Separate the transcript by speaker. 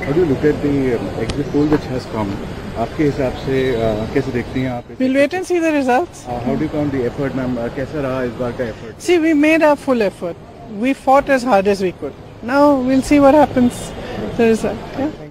Speaker 1: How do you look at the exit poll which has come? आपके हिसाब से कैसे देखती हैं आप?
Speaker 2: We'll wait and see the results.
Speaker 1: How do you count the effort, ma'am? कैसा रहा इस बार का effort?
Speaker 2: See, we made our full effort. We fought as hard as we could. Now we'll see what happens. The result. Yeah?